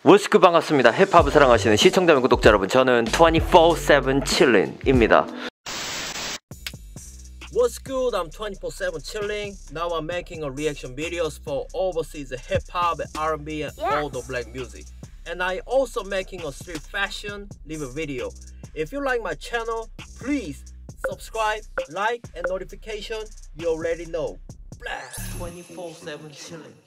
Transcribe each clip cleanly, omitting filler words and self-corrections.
워스크 반갑습니다. 힙합을 사랑하시는 시청자 및 구독자 여러분, 저는 24/7 chilling입니다. What's good? I'm 24/7 chilling. Now I'm making a reaction videos for overseas hip hop, R&B, and all the black music. And I also making a street fashion review video. If you like my channel, please subscribe, like, and notification. You already know. Blast 24/7 chilling.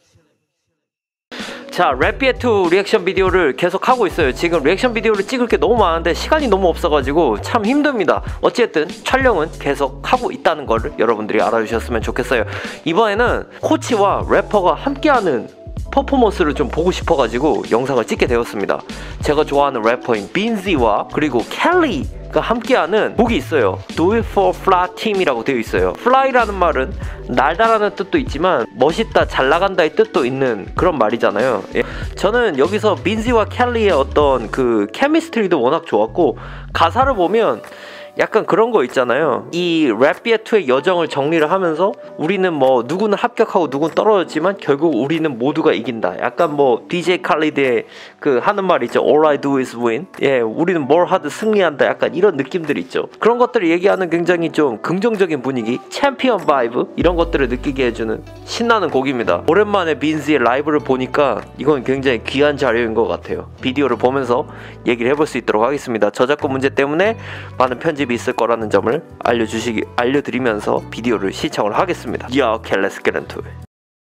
자, 랩비에2 리액션 비디오를 계속 하고 있어요. 지금 리액션 비디오를 찍을 게 너무 많은데 시간이 너무 없어가지고 참 힘듭니다. 어쨌든 촬영은 계속 하고 있다는 거를 여러분들이 알아주셨으면 좋겠어요. 이번에는 코치와 래퍼가 함께하는 퍼포먼스를 좀 보고 싶어가지고 영상을 찍게 되었습니다. 제가 좋아하는 래퍼인 빈지와 그리고 켈리가 함께하는 곡이 있어요. Do it for fly team이라고 되어 있어요. fly라는 말은 날다라는 뜻도 있지만 멋있다, 잘 나간다의 뜻도 있는 그런 말이잖아요. 예. 저는 여기서 빈지와 켈리의 어떤 그 케미스트리도 워낙 좋았고, 가사를 보면 약간 그런 거 있잖아요. 이 랩비에2의 여정을 정리를 하면서 우리는 뭐 누구는 합격하고 누구는 떨어졌지만 결국 우리는 모두가 이긴다. 약간 뭐 DJ 칼리드의 그 하는 말 있죠. All I do is win. 예, 우리는 뭘 하든 승리한다. 약간 이런 느낌들이 있죠. 그런 것들을 얘기하는 굉장히 좀 긍정적인 분위기, 챔피언 바이브 이런 것들을 느끼게 해주는 신나는 곡입니다. 오랜만에 빈지의 라이브를 보니까 이건 굉장히 귀한 자료인 것 같아요. 비디오를 보면서 얘기를 해볼 수 있도록 하겠습니다. 저작권 문제 때문에 많은 편집 있을 거라는 점을 알려드리면서 비디오를 시청을 하겠습니다. Okay, let's get into it.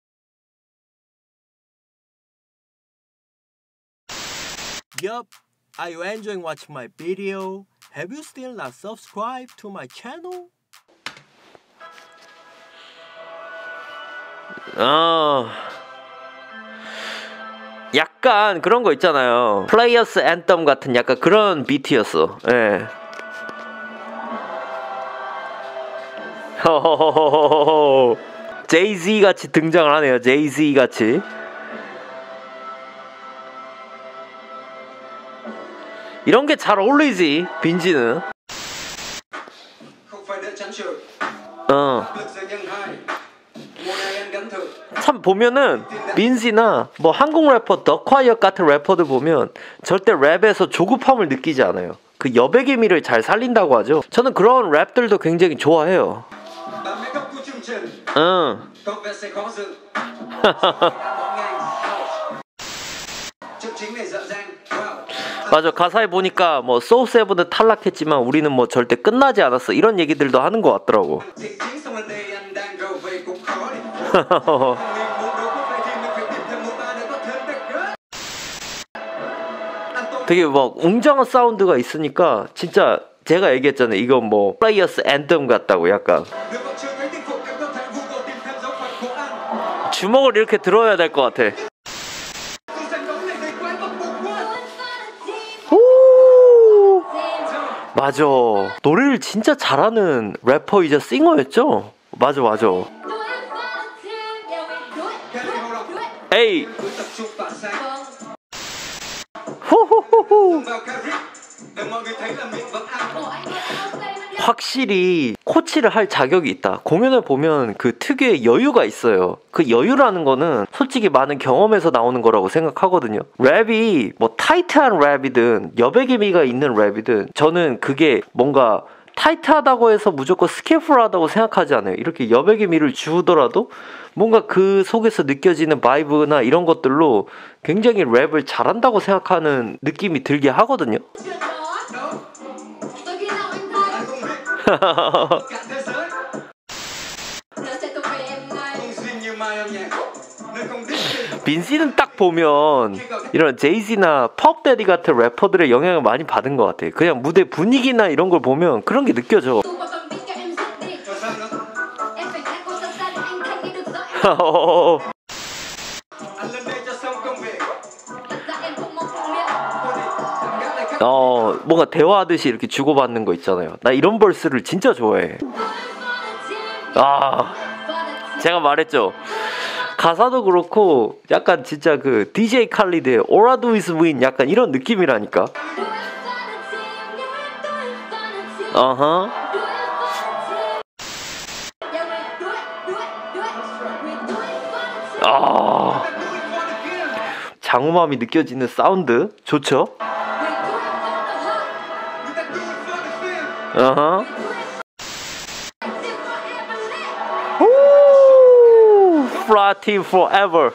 Yup, are you enjoying watching my video? Have you still not subscribed to my channel? 약간 그런 거 있잖아요. 플레이어스 앤덤 같은 약간 그런 비트였어. 예. 제이지 같이 등장을 하네요. 제이지 같이. 이런 게 잘 어울리지, 빈지는. 참 보면은 빈지나 뭐 한국 래퍼 더콰이엇 같은 래퍼들 보면 절대 랩에서 조급함을 느끼지 않아요. 그 여백의 미를 잘 살린다고 하죠. 저는 그런 랩들도 굉장히 좋아해요. 맞아, 가사에 보니까 뭐 소세븐은 탈락했지만 우리는 뭐 절대 끝나지 않았어, 이런 얘기들도 하는 것 같더라고. 되게 막 웅장한 사운드가 있으니까 진짜 제가 얘기했잖아요. 이건 뭐 플레이어스 앤덤 같다고. 약간 주먹을 이렇게 들어야 될 것 같아. 오, 맞아, 노래를 진짜 잘하는 래퍼이자 싱어였죠. 맞아. 에이, 호호호호. 확실히 코치를 할 자격이 있다. 공연을 보면 그 특유의 여유가 있어요. 그 여유라는 거는 솔직히 많은 경험에서 나오는 거라고 생각하거든요. 랩이 뭐 타이트한 랩이든 여백의 미가 있는 랩이든 저는 그게 뭔가 타이트하다고 해서 무조건 스킬풀하다고 생각하지 않아요. 이렇게 여백의 미를 주더라도 뭔가 그 속에서 느껴지는 바이브나 이런 것들로 굉장히 랩을 잘한다고 생각하는 느낌이 들게 하거든요. 빈지는 딱 보면 이런 제이지나 펍데디 같은 래퍼들의 영향을 많이 받은 것 같아. 그냥 무대 분위기나 이런 걸 보면 그런 게 느껴져. 뭔가 대화하듯이 이렇게 주고받는 거 있잖아요. 나 이런 벌스를 진짜 좋아해. 제가 말했죠. 가사도 그렇고 약간 진짜 그 DJ 칼리드의 All I do is win 약간 이런 느낌이라니까. 당혹함이 느껴지는 사운드 좋죠? 어허. Fly forever.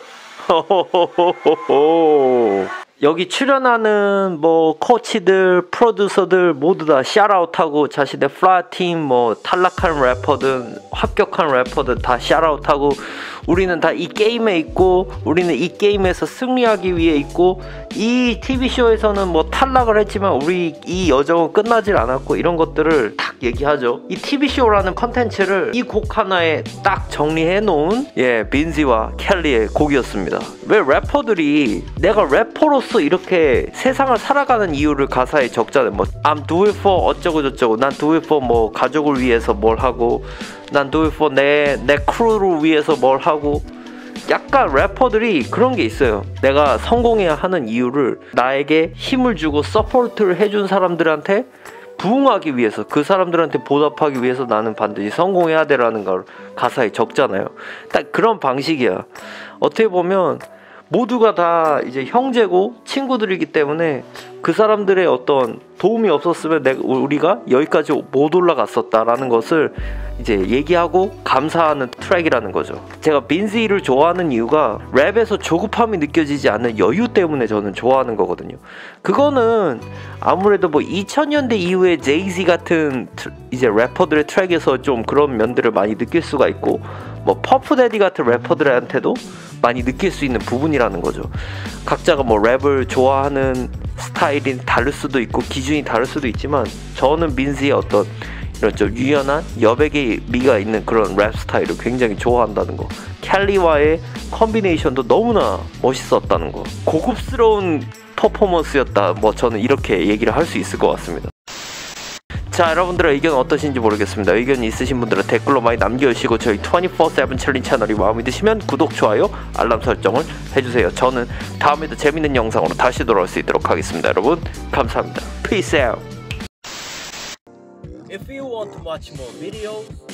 여기 출연하는 뭐 코치들, 프로듀서들 모두 다 샤라웃하고 자신의 플라팀 뭐 탈락한 래퍼든 합격한 래퍼든 다 샤라웃하고 우리는 다 이 게임에 있고 우리는 이 게임에서 승리하기 위해 있고 이 TV쇼에서는 뭐 탈락을 했지만 우리 이 여정은 끝나질 않았고 이런 것들을 딱 얘기하죠. 이 TV쇼라는 컨텐츠를 이 곡 하나에 딱 정리해 놓은 빈지와 켈리의 곡이었습니다. 왜 래퍼들이 내가 래퍼로서 이렇게 세상을 살아가는 이유를 가사에 적잖아요. 뭐 I'm do it for 어쩌고 저쩌고 난 do it for 뭐 가족을 위해서 뭘 하고 난 do it for 내 크루를 위해서 뭘 하고 약간 래퍼들이 그런 게 있어요. 내가 성공해야 하는 이유를 나에게 힘을 주고 서포트를 해준 사람들한테 부응하기 위해서 그 사람들한테 보답하기 위해서 나는 반드시 성공해야 돼라는 걸 가사에 적잖아요. 딱 그런 방식이야. 어떻게 보면 모두가 다 이제 형제고 친구들이기 때문에 그 사람들의 어떤 도움이 없었으면 우리가 여기까지 못 올라갔었다라는 것을 이제 얘기하고 감사하는 트랙이라는 거죠. 제가 빈지를 좋아하는 이유가 랩에서 조급함이 느껴지지 않는 여유 때문에 저는 좋아하는 거거든요. 그거는 아무래도 뭐 2000년대 이후에 제이지 같은 이제 래퍼들의 트랙에서 좀 그런 면들을 많이 느낄 수가 있고 뭐 퍼프데디 같은 래퍼들한테도 많이 느낄 수 있는 부분이라는 거죠. 각자가 뭐 랩을 좋아하는 스타일이 다를 수도 있고 기준이 다를 수도 있지만 저는 빈지의 어떤 이런 좀 유연한 여백의 미가 있는 그런 랩 스타일을 굉장히 좋아한다는 거. 켈리와의 컨비네이션도 너무나 멋있었다는 거. 고급스러운 퍼포먼스였다. 뭐 저는 이렇게 얘기를 할 수 있을 것 같습니다. 자, 여러분들의 의견 어떠신지 모르겠습니다. 의견이 있으신 분들은 댓글로 많이 남겨주시고 저희 24/7 챌린지 채널이 마음에 드시면 구독, 좋아요, 알람 설정을 해주세요. 저는 다음에도 재밌는 영상으로 다시 돌아올 수 있도록 하겠습니다. 여러분 감사합니다. Peace out. If you want to watch more videos,